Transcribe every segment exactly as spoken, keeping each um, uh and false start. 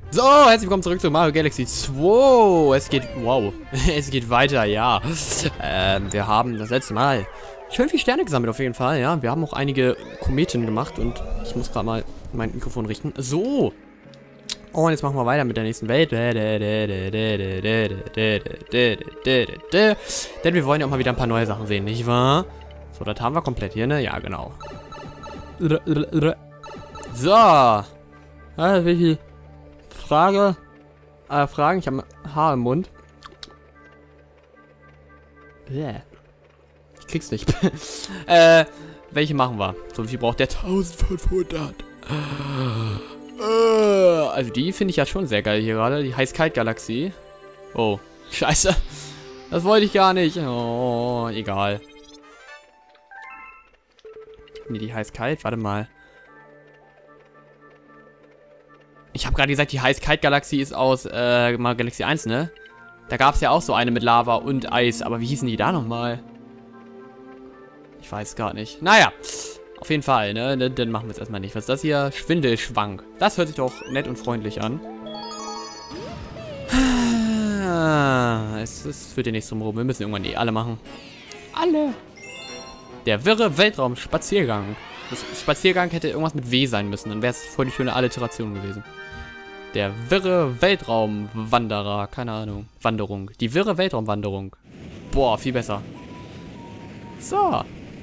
So, herzlich willkommen zurück zu Mario Galaxy zwei. Es geht, wow, es geht weiter, ja. Ähm, wir haben das letzte Mal schön viele Sterne gesammelt auf jeden Fall, ja. Wir haben auch einige Kometen gemacht und ich muss gerade mal mein Mikrofon richten. So. Und jetzt machen wir weiter mit der nächsten Welt. Denn wir wollen ja auch mal wieder ein paar neue Sachen sehen, nicht wahr? So, das haben wir komplett hier, ne? Ja, genau. So. Ah, welche Frage? Äh, Fragen? Ich habe ein Haar im Mund. Yeah. Ich krieg's nicht. äh, welche machen wir? So wie viel braucht der? eintausendfünfhundert. Äh, also die finde ich ja schon sehr geil hier gerade. Die Heiß-Kalt-Galaxie. Oh, scheiße. Das wollte ich gar nicht. Oh, egal. Nee, die Heiß-Kalt. Warte mal. Ich habe gerade gesagt, die Heiß-Kalt-Galaxie ist aus äh, mal Galaxie eins, ne? Da gab es ja auch so eine mit Lava und Eis. Aber wie hießen die da nochmal? Ich weiß gar nicht. Naja, auf jeden Fall, ne? Dann machen wir es erstmal nicht. Was ist das hier? Schwindelschwank. Das hört sich doch nett und freundlich an. Es, es führt ja nichts drum rum. Wir müssen irgendwann die alle machen. Alle. Der wirre Weltraum-Spaziergang. Das Spaziergang hätte irgendwas mit W sein müssen. Dann wäre es voll die schöne Alliteration gewesen. Der wirre Weltraumwanderer. Keine Ahnung. Wanderung. Die wirre Weltraumwanderung. Boah, viel besser. So.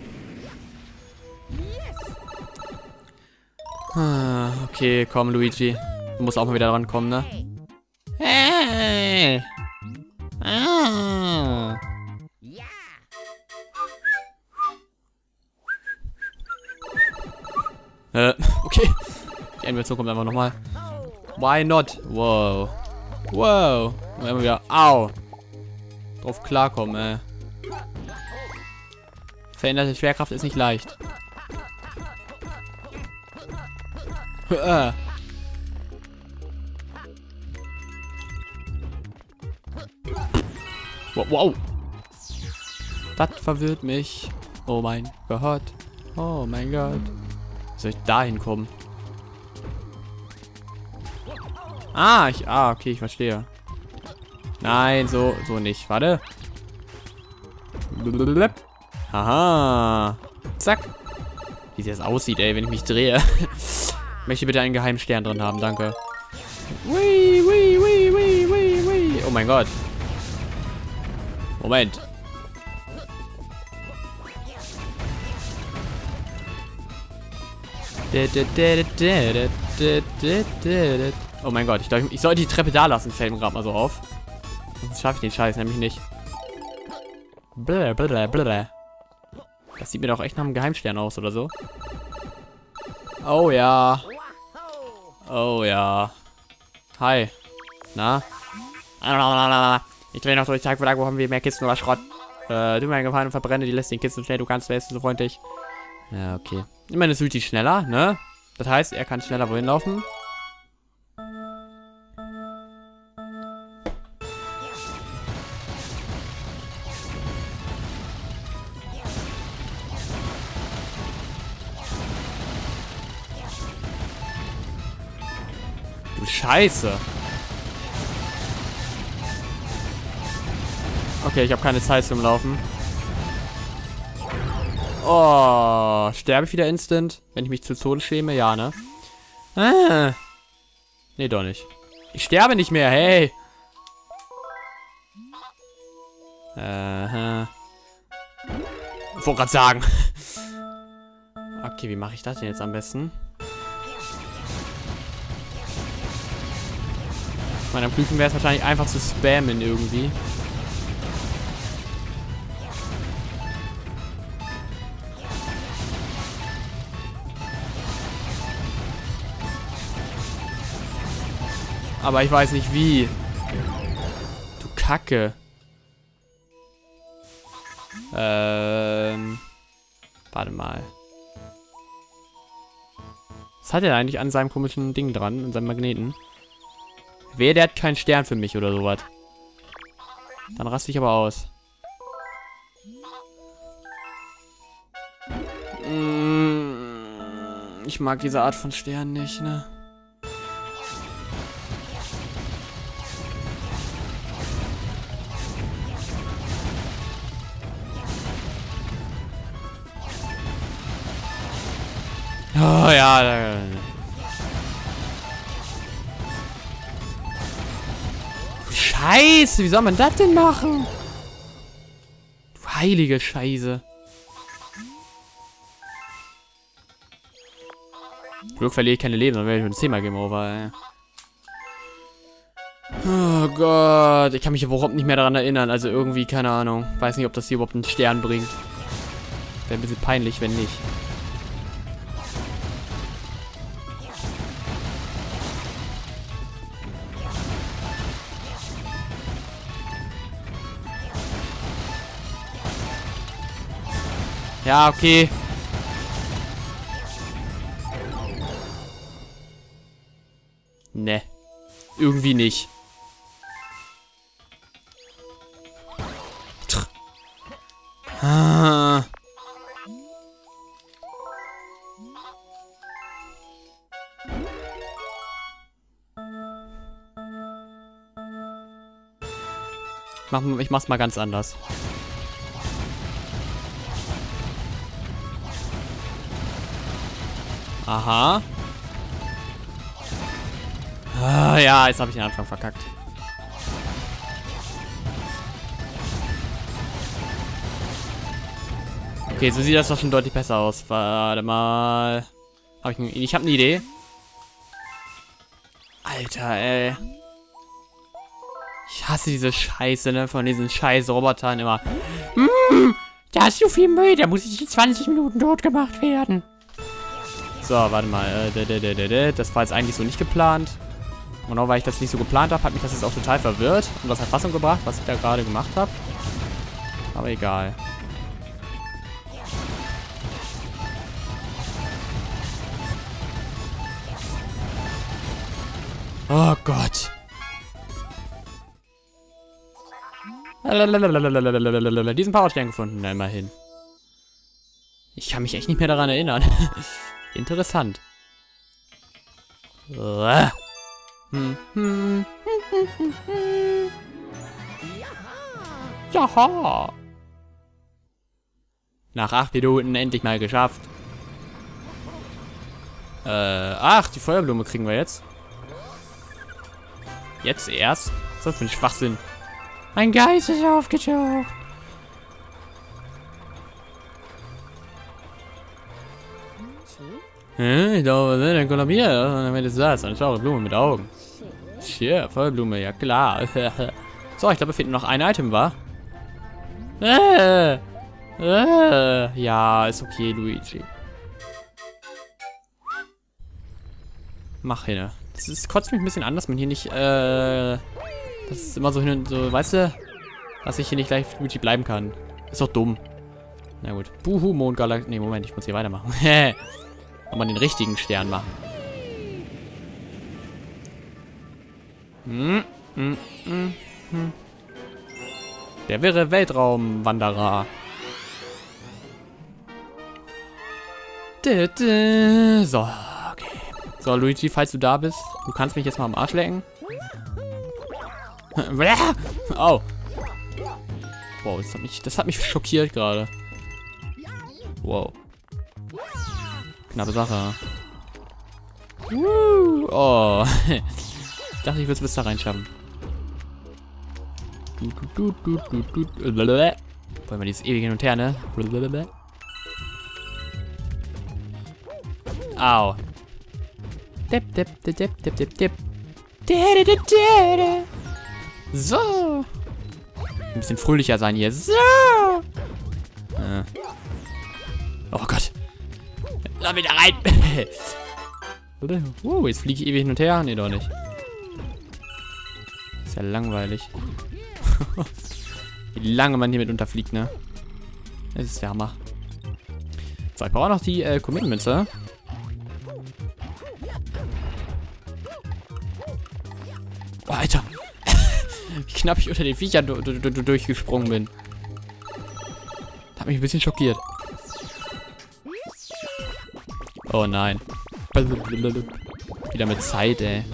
Ah, okay, komm, Luigi. Du musst auch mal wieder dran kommen, ne? Hey! Ah. Äh, okay. Die Animation kommt einfach nochmal. Why not? Wow. Wow. Und immer wieder. Au. Drauf klarkommen, ey. Veränderte Schwerkraft ist nicht leicht. Wow, wow. Das verwirrt mich. Oh mein Gott. Oh mein Gott. Wie soll ich da hinkommen? Ah, ich. Ah, okay, ich verstehe. Nein, so, so nicht. Warte. Haha. Zack. Wie das aussieht, ey, wenn ich mich drehe. Möchte bitte einen geheimen Stern drin haben, danke. Wii, wii, wii, wii, wii, wii. Oh mein Gott. Moment. Oh mein Gott, ich glaube, ich sollte die Treppe da lassen, fällt mir gerade mal so auf. Sonst schaffe ich den Scheiß nämlich nicht. Blablabla. Das sieht mir doch echt nach einem Geheimstern aus, oder so. Oh ja. Oh ja. Hi. Na? Ich drehe noch durch Tag für Tag, wo haben wir mehr Kisten oder Schrott? Äh, du mir einen Gefallen und verbrenne die lästigen Kisten schnell, du kannst, wärst du so freundlich. Ja, okay. Ich meine, das ist wirklich schneller, ne? Das heißt, er kann schneller wohin laufen. Du Scheiße. Okay, ich habe keine Zeit zum Laufen. Oh, sterbe ich wieder instant? Wenn ich mich zu Tode schäme? Ja, ne? Ah. Nee, doch nicht. Ich sterbe nicht mehr, hey! Aha. Ich wollte gerade sagen. Okay, wie mache ich das denn jetzt am besten? Ich meine, am klügsten wäre es wahrscheinlich einfach zu spammen irgendwie. Aber ich weiß nicht wie. Du Kacke. Ähm. Warte mal. Was hat er eigentlich an seinem komischen Ding dran? An seinem Magneten? Wer, der hat keinen Stern für mich oder sowas. Dann raste ich aber aus. Ich mag diese Art von Sternen nicht, ne? Oh ja. Da, Scheiße, wie soll man das denn machen? Du heilige Scheiße. Glück verliere ich keine Leben, dann werde ich schon zehnmal Game Over, ey. Oh Gott, ich kann mich überhaupt nicht mehr daran erinnern. Also irgendwie, keine Ahnung. Weiß nicht, ob das hier überhaupt einen Stern bringt. Wäre ein bisschen peinlich, wenn nicht. Ja, okay. Ne. Irgendwie nicht. Tch. Ah. Mach, ich mach's mal ganz anders. Aha. Ah, ja, jetzt habe ich den Anfang verkackt. Okay, so sieht das doch schon deutlich besser aus. Warte mal. Hab ich ein, ich habe eine Idee. Alter, ey. Ich hasse diese Scheiße, ne? Von diesen scheiß Robotern immer. Mm, da ist so viel Müll, da muss ich in zwanzig Minuten tot gemacht werden. So, warte mal. Das war jetzt eigentlich so nicht geplant. Genau, weil ich das nicht so geplant habe, hat mich das jetzt auch total verwirrt und das hat Fassung gebracht, was ich da gerade gemacht habe. Aber egal. Oh Gott. Diesen Powerstern gefunden, na, immerhin. Ich kann mich echt nicht mehr daran erinnern. Interessant. Hm. Hm. Jaha. Nach acht Minuten endlich mal geschafft. Äh, ach, die Feuerblume kriegen wir jetzt. Jetzt erst? Was ist das für ein Schwachsinn? Mein Geist ist aufgetaucht. Hm, ich glaube, dann kollabiert. Dann wird es das. Eine saure Blume mit Augen. Tja, Feuerblume, ja klar. So, ich glaube, es fehlt nur noch ein Item, wa? Äh, äh, ja, ist okay, Luigi. Mach hin. Das ist, kotzt mich ein bisschen an, dass man hier nicht, äh... Das ist immer so hin und so, weißt du? Dass ich hier nicht gleich Luigi bleiben kann. Ist doch dumm. Na gut. Buhu, Mondgalaxie. Ne, Moment, ich muss hier weitermachen. Nochmal den richtigen Stern machen. Hm, hm, hm, hm. Der wäre Weltraumwanderer. So, okay. So, Luigi, falls du da bist, du kannst mich jetzt mal am Arsch lecken. Oh. Wow, das hat mich, das hat mich schockiert gerade. Wow. Knappe Sache. Uh, oh. Ich dachte, ich würde es bis da reinschaffen. Wollen wir dieses ewig hin und her, ne? Au. Dip, dip, dip, dip, dip, dip. So. Ein bisschen fröhlicher sein hier. So. Äh. Oh Gott. Lass mich da rein. uh, jetzt fliege ich ewig hin und her. Nee, doch nicht. Ist ja langweilig. Wie lange man hier mit unterfliegt, ne? Das ist der Hammer. So, ich brauche noch die äh, Komet-Münze. Oh, Alter. Wie knapp ich unter den Viechern du, du, du, durchgesprungen bin. Das hat mich ein bisschen schockiert. Oh nein. Wieder mit Zeit, ey.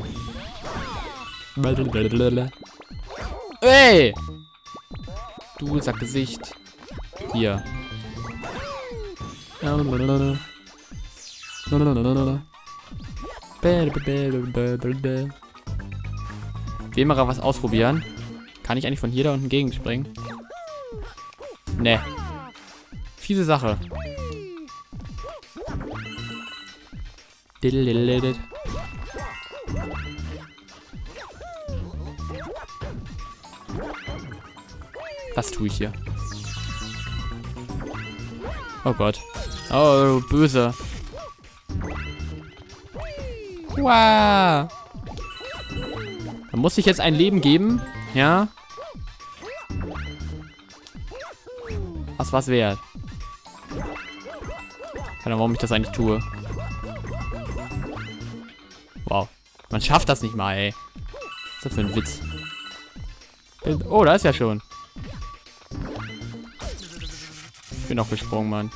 Ey! Du Sackgesicht. Hier. Will mal was ausprobieren. Kann ich eigentlich von hier da unten gegenspringen? Ne. Fiese Sache. Was tue ich hier? Oh Gott. Oh, böse. Wow. Da muss ich jetzt ein Leben geben. Ja. Was war's wert? Keine Ahnung, warum ich das eigentlich tue. Wow. Man schafft das nicht mal, ey. Was ist das für ein Witz? Oh, da ist ja schon. Ich bin noch gesprungen, Mann.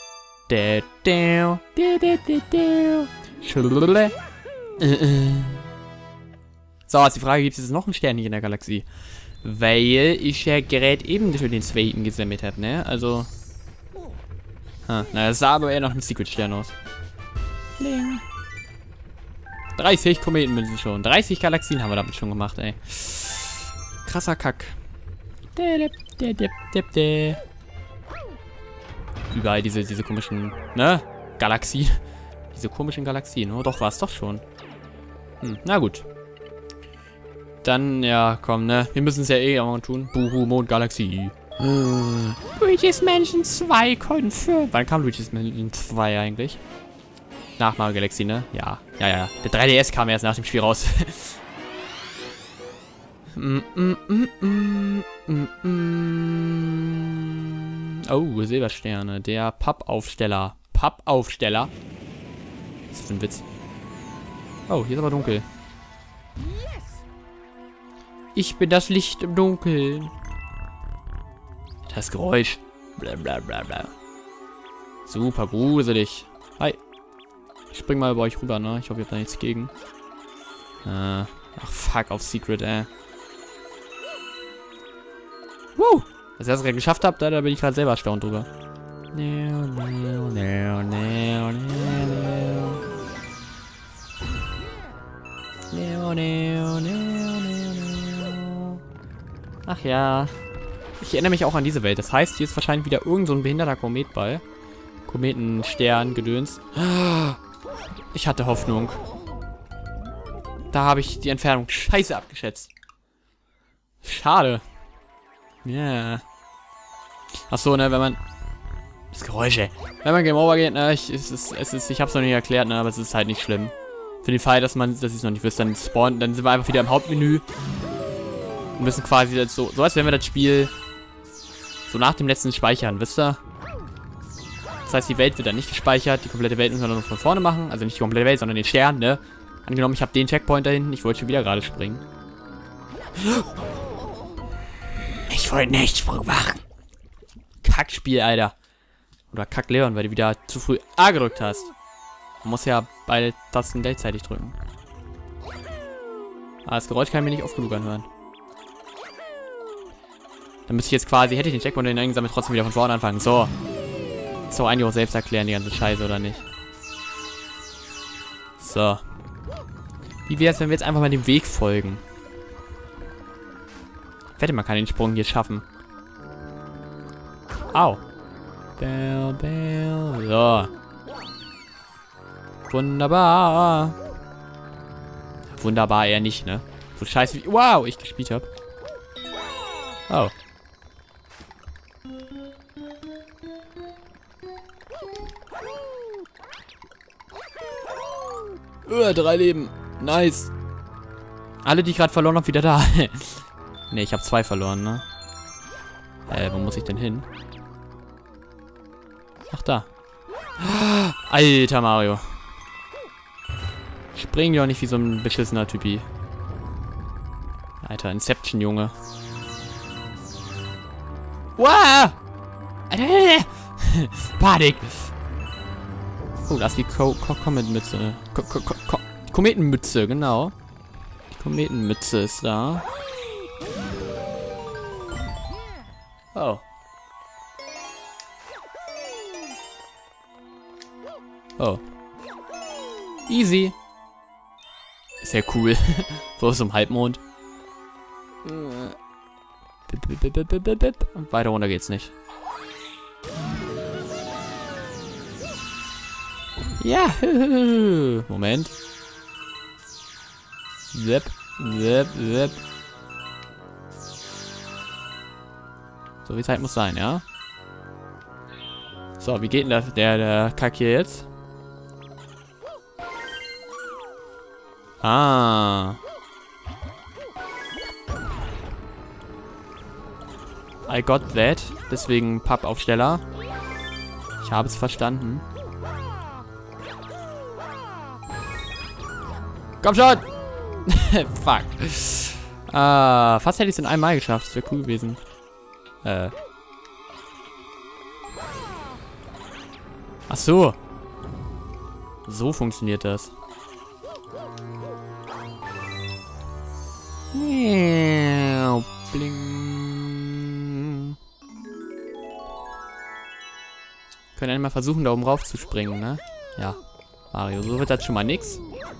So, jetzt die Frage, gibt es jetzt noch einen Stern hier in der Galaxie? Weil ich ja gerade eben schon den zweiten gesammelt habe, ne? Also. Ha, na, das sah aber eher noch ein Secret-Stern aus. dreißig Kometenmünzen schon. dreißig Galaxien haben wir damit schon gemacht, ey. Krasser Kack. Überall diese, diese komischen, ne? Galaxien. Diese komischen Galaxien. Oh, doch, war es doch schon. Hm, na gut. Dann, ja, komm, ne? Wir müssen es ja eh auch tun. Buhu, Mondgalaxie. Hm. Luigi's Mansion zwei confirmed. Wann kam Luigi's Mansion zwei eigentlich? Nach Mario Galaxy, ne? Ja. Ja, ja. Der drei D S kam erst nach dem Spiel raus. mm, mm, mm, mm, mm, mm. Oh, Silbersterne. Der Pappaufsteller. Pappaufsteller? Was ist das für ein Witz? Oh, hier ist aber dunkel. Ich bin das Licht im Dunkeln. Das Geräusch. Bla bla bla bla. Super gruselig. Hi. Ich spring mal über euch rüber, ne? Ich hoffe, ihr habt da nichts gegen. Äh, ach, fuck, auf Secret, ey. Woo! Dass ihr das gerade geschafft habt, da, da bin ich gerade selber erstaunt drüber. Neo, neo, neo, neo, neo. Neo, neo, neo, neo, neo. Ach ja. Ich erinnere mich auch an diese Welt. Das heißt, hier ist wahrscheinlich wieder irgend so ein behinderter Komet bei. Kometenstern, Gedöns. Ich hatte Hoffnung. Da habe ich die Entfernung scheiße abgeschätzt. Schade. Ja. Yeah. Achso, ne, wenn man... Das Geräusch, ey. Wenn man Game Over geht, ne, ich, es ist, es ist, ich hab's noch nicht erklärt, ne, aber es ist halt nicht schlimm. Für den Fall, dass man, dass ich es noch nicht wüsste, dann spawnen, dann sind wir einfach wieder im Hauptmenü. Und müssen quasi jetzt so, so als wenn wir das Spiel so nach dem letzten speichern, wisst ihr? Das heißt, die Welt wird dann nicht gespeichert, die komplette Welt müssen wir dann noch von vorne machen. Also nicht die komplette Welt, sondern den Stern, ne? Angenommen, ich habe den Checkpoint da hinten, ich wollte schon wieder gerade springen. Ich wollte nicht Sprung machen. Kackspiel, Alter. Oder Kack-Leon, weil du wieder zu früh A gedrückt hast. Man muss ja beide Tasten gleichzeitig drücken. Aber das Geräusch kann ich mir nicht oft genug anhören. Dann müsste ich jetzt quasi, hätte ich den Checkpoint eingesammelt, trotzdem wieder von vorne anfangen. So. Ist doch eigentlich auch selbst erklären, die ganze Scheiße, oder nicht? So. Wie wäre es, wenn wir jetzt einfach mal dem Weg folgen? Ich wette, man kann den Sprung hier schaffen. Au. Bell, bell. So. Wunderbar. Wunderbar eher nicht, ne? So scheiße wie... Wow, ich gespielt habe. Oh. Uh, drei Leben. Nice. Alle, die ich gerade verloren habe, wieder da. Ne, ich habe zwei verloren, ne? Äh, wo muss ich denn hin? Ach, da. Alter Mario. Spring ja nicht wie so ein beschissener Typi. Alter, Inception, Junge. Wow! Panik! Oh, da ist die Ko Ko Kometenmütze. Ko Ko Ko Ko Kometenmütze, genau. Die Kometenmütze ist da. Oh. Oh. Easy. Ist ja cool. So ist so ein Halbmond. Weiter runter geht's nicht. Ja. Moment. Zip, zip, zip. So viel Zeit muss sein, ja? So, wie geht denn der, der, der Kack hier jetzt? Ah. I got that. Deswegen Pappaufsteller. Ich habe es verstanden. Komm schon! Fuck. Ah, fast hätte ich es in einem Mal geschafft. Das wäre cool gewesen. Äh. Ach so. So funktioniert das. Bling. Können ja mal versuchen, da oben rauf zu springen, ne? Ja. Mario, so wird das schon mal nix.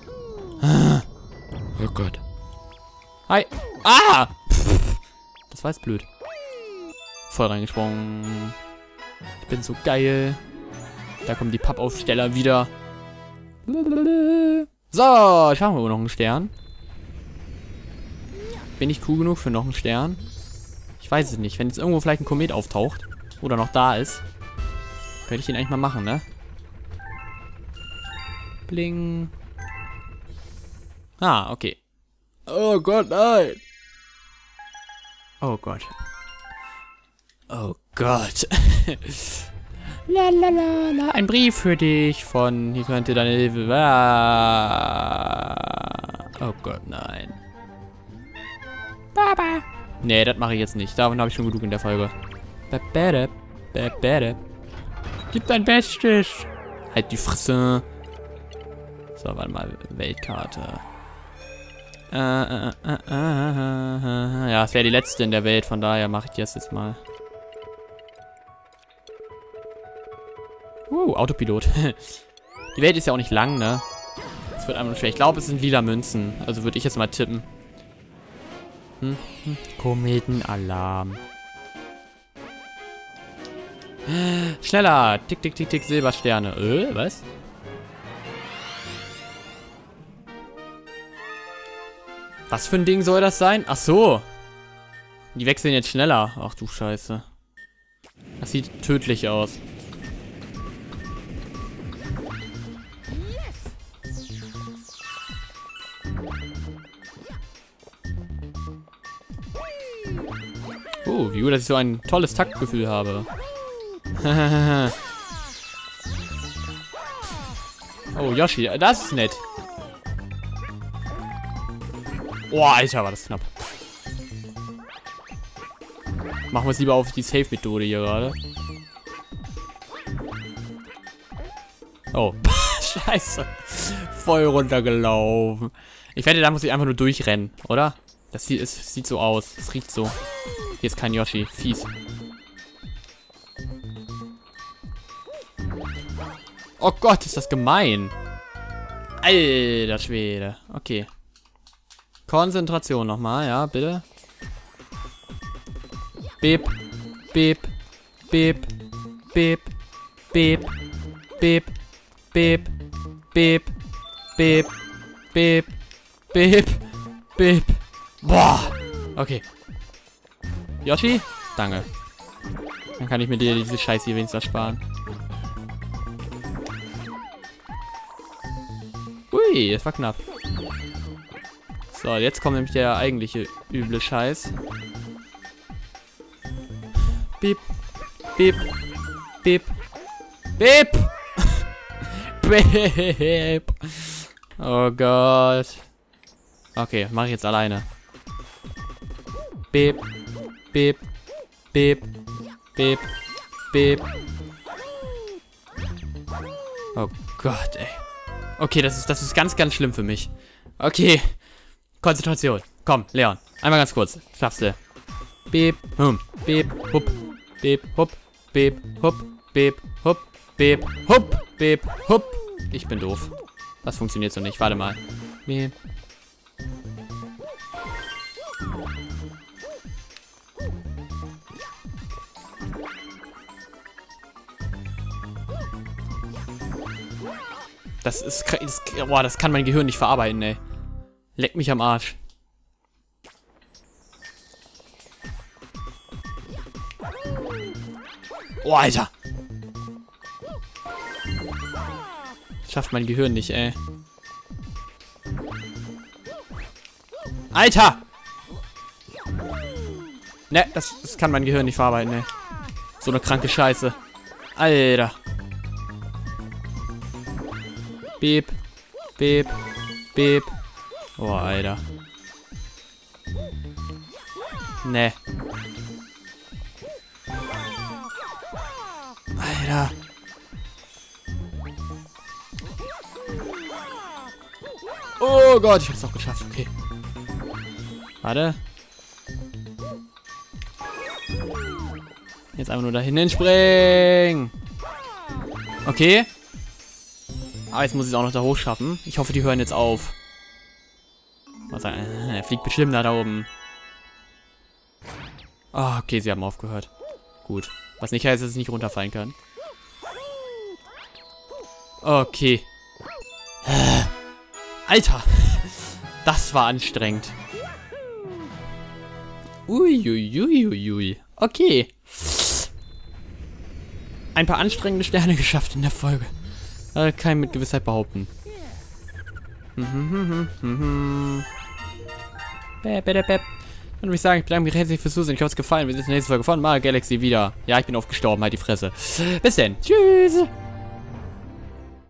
Oh Gott. Hi. Ah! Das war jetzt blöd. Voll reingesprungen. Ich bin so geil. Da kommen die Pappaufsteller wieder. So, schauen wir noch einen Stern. Bin ich cool genug für noch einen Stern? Ich weiß es nicht. Wenn jetzt irgendwo vielleicht ein Komet auftaucht oder noch da ist, könnte ich ihn eigentlich mal machen, ne? Bling. Ah, okay. Oh Gott, nein. Oh Gott. Oh Gott. La la la la. Ein Brief für dich von... Hier könnte deine Hilfe... Ah. Oh Gott, nein. Baba. Nee, das mache ich jetzt nicht. Davon habe ich schon genug in der Folge. Babada, babada. Gib dein Bestes. Halt die Fresse. So, warte mal. Weltkarte. Äh, äh, äh, äh, äh, äh. Ja, es wäre die letzte in der Welt. Von daher mache ich das jetzt mal. Uh, Autopilot. Die Welt ist ja auch nicht lang, ne? Es wird einfach schwer. Ich glaube, es sind lila Münzen. Also würde ich jetzt mal tippen. Hm? Hm. Kometenalarm. Schneller! Tick, tick, tick, tick, Silbersterne. Äh, was? Was für ein Ding soll das sein? Ach so. Die wechseln jetzt schneller. Ach du Scheiße. Das sieht tödlich aus. Oh, wie gut, dass ich so ein tolles Taktgefühl habe. Oh, Yoshi, das ist nett. Oh, Alter, war das knapp. Machen wir es lieber auf die Safe-Methode hier gerade. Oh, scheiße. Voll runtergelaufen. Ich wette, da muss ich einfach nur durchrennen, oder? Das sieht, es sieht so aus. Es riecht so. Hier ist kein Yoshi. Fies. Oh Gott, ist das gemein. Alter Schwede. Okay. Konzentration nochmal, ja, bitte. Beep. Beep. Beep. Beep. Beep. Beep. Beep. Beep. Beep. Beep. Beep. Beep. Boah. Okay. Yoshi? Danke. Dann kann ich mir dir diese Scheiße hier wenigstens ersparen. Ui, das war knapp. So, jetzt kommt nämlich der eigentliche üble Scheiß. Beep. Beep. Beep. Beep. Beep. Oh Gott. Okay, mache ich jetzt alleine. Beep. Beep. Beep. Beep. Beep. Oh Gott, ey. Okay, das ist, das ist ganz, ganz schlimm für mich. Okay. Konzentration. Komm, Leon. Einmal ganz kurz. Schaffst du. Beep. Hum. Beep. Hup. Beep. Hup. Beep. Hup. Beep. Hup. Beep. Hup. Beep. Hup. Ich bin doof. Das funktioniert so nicht. Warte mal. Nee. Das ist... Das, boah, das kann mein Gehirn nicht verarbeiten, ey. Leck mich am Arsch. Oh, Alter. Das schafft mein Gehirn nicht, ey. Alter! Ne, das, das kann mein Gehirn nicht verarbeiten, ey. So eine kranke Scheiße. Alter. Beep. Beep. Beep. Oh, Alter. Ne. Alter. Oh Gott, ich hab's auch geschafft. Okay. Warte. Jetzt einfach nur da hinten springen. Okay. Aber jetzt muss ich es auch noch da hoch schaffen. Ich hoffe, die hören jetzt auf. Was, äh, er fliegt bestimmt da, da oben. Oh, okay, sie haben aufgehört. Gut. Was nicht heißt, dass es nicht runterfallen kann. Okay. Alter. Das war anstrengend. Uiuiuiui. Okay. Ein paar anstrengende Sterne geschafft in der Folge. Äh, kann ich mit Gewissheit behaupten. Dann würde ich sagen, ich bedanke mich herzlich fürs Zusehen. Ich hoffe, es gefallen. Wir sehen uns in der nächsten Folge von Mario Galaxy wieder. Ja, ich bin oft gestorben, halt die Fresse. Bis denn. Tschüss.